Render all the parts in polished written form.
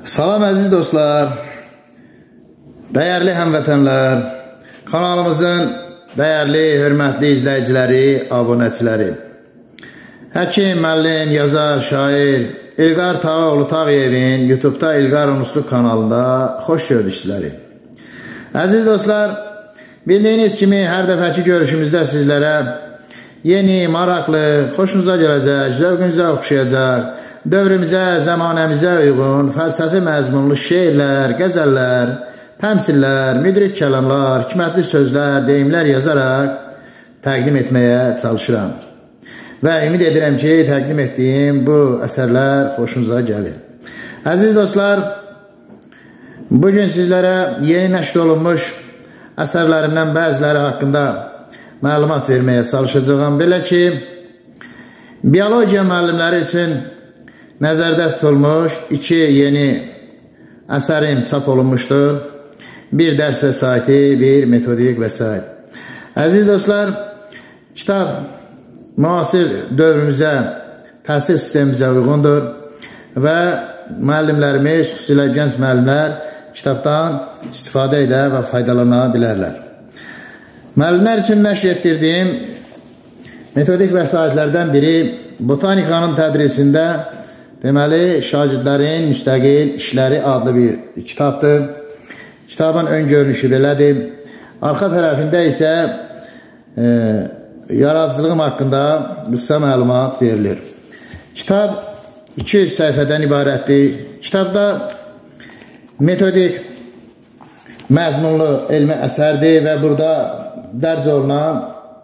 Salam əziz dostlar, dəyərli həmvətənlər, kanalımızın dəyərli, hörmətli izləyiciləri, abunəçiləri. Həkim, müəllim, yazar, şair İlqar Tağıoğlu Tağıyevin YouTube'da İlqar Unusluq kanalında xoş gördük sizləri. Əziz dostlar, bildiyiniz kimi hər dəfəki görüşümüzdə sizlərə yeni, maraqlı, xoşunuza gələcək, zövqünüzə oxşayacaq, dövrümüzə, zəmanəmizə uyğun, fəlsəfi məzmunlu şeirlər, qəzəllər, təmsillər, müdrik kəlamlar, hikmətli sözlər, deyimlər yazaraq təqdim etməyə çalışıram. Və ümid edirəm ki, təqdim etdiyim bu əsərlər xoşunuza gəlir. Əziz dostlar, bugün sizlərə yeni nəşr olunmuş əsərlərimdən bəziləri haqqında məlumat verməyə çalışacağım. Belə ki, biologiya müəllimləri üçün nəzərdə tutulmuş 2 yeni əsərim çap olunmuşdur. Bir dərs vəsaiti, bir metodik vəsait. Əziz dostlar, kitab müasir dövrümüzə, təhsil sistemimizə uyğundur və müəllimlərimiz, xüsusilə gənc müəllimlər kitabdan istifadə edə və faydalana bilərlər. Müəllimlər üçün nəşr etdirdiyim metodik vəsaitlərdən biri botanikanın tədrisində deməli, şagirdlərin müstəqil işləri adlı bir kitabdır. Kitabın ön görünüşü belədir. Arxa tərəfində isə yaradıcılığım haqqında qısa məlumat verilir. Kitab 200 səhifədən ibarətdir. Kitabda metodik məzmunlu elmi əsərdir və burada dərc olunan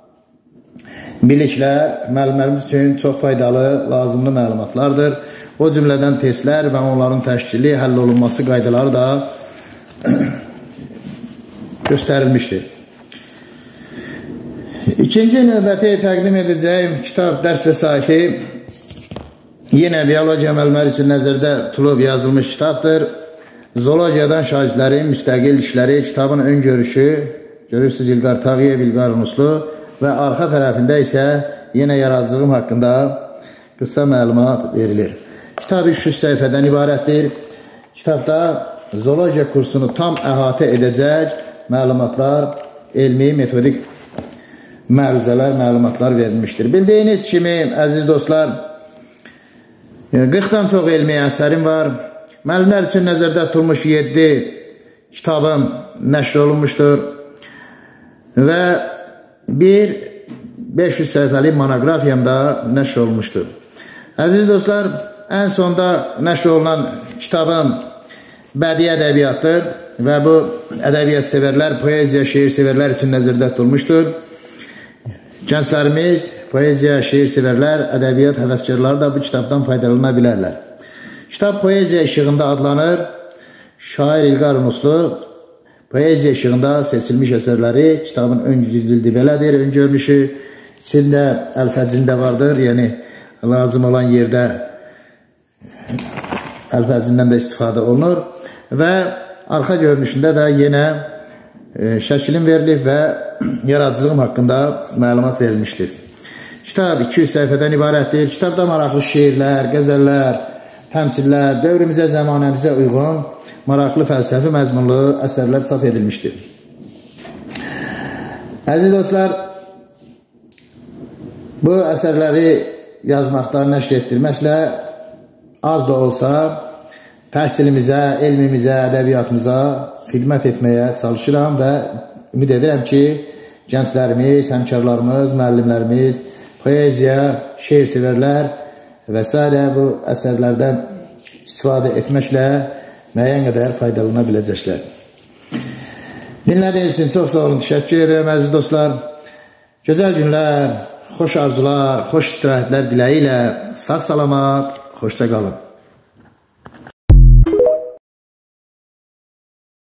biliklər müəllimlərimiz üçün çox faydalı, lazımlı məlumatlardır. O cümlədən testlər və onların təşkili, həll olunması qaydaları da göstərilmişdir. İkinci növbəti təqdim edəcəyim kitab dərs vəsaiti yenə biologiya müəllimləri üçün nəzərdə tutulub yazılmış kitabdır. Zoologiyadan şagirdlərin müstəqil işləri, kitabın ön görüşü, görürsünüz İlqar Tağıyev, İlqar Unusluq və arxa tərəfində isə yenə yaradıcılığım haqqında qısa məlumat verilir. Kitab 300 səhifədən ibarətdir. Kitabda zoologiya kursunu tam əhatə edəcək məlumatlar, elmi, metodik məruzələr, məlumatlar verilmişdir. Bildiyiniz kimi, əziz dostlar, 40-dan çox elmi əsərim var. Müəllimlər üçün nəzərdə tutulmuş 7 kitabım nəşr olunmuşdur və bir 500 səhifəli monoqrafiyam da nəşr olunmuşdur. Əziz dostlar, ən sonda nəşr olunan kitabım bədii ədəbiyyatdır və bu ədəbiyyat sevərlər, poeziya, şeir sevərlər üçün nəzərdə tutulmuşdur. Gənclərimiz, poeziya, şeir sevərlər, ədəbiyyat həvəskarları da bu kitabdan faydalana bilərlər. Kitab poeziya işığında adlanır. Şair İlqar Unusluq poeziya işığında seçilmiş əsərləri kitabın ön cildi belədir, ön görünüşü içində əlfəzində vardır, yəni lazım olan yerdə əlfəzindən də istifadə olunur və arxa görünüşündə də yenə şəklin verilib və yaradıcılığım haqqında məlumat verilmişdir. Kitab 200 səhifədən ibarətdir. Kitabda maraqlı şeirlər, qəzəllər, təmsillər, dövrümüzə, zəmanəmizə uyğun, maraqlı fəlsəfi məzmunlu əsərlər çap edilmişdir. Əziz dostlar, bu əsərləri yazmaqda, nəşr etdirməklə az da olsa təhsilimizə, elmimizə, ədəbiyyatımıza xidmət etməyə çalışıram və ümid edirəm ki, gənclərimiz, həmkarlarımız, müəllimlərimiz, poeziya, şeir sevərlər və s. bu əsərlərdən istifadə etməklə müəyyən qədər faydalana biləcəklər. Dinlədiyiniz üçün çox sağ olun, təşəkkür edirəm əziz dostlar. Gözəl günlər, xoş arzular, xoş istirahətlər diləyi ilə sağ salamat, xoşça qalın.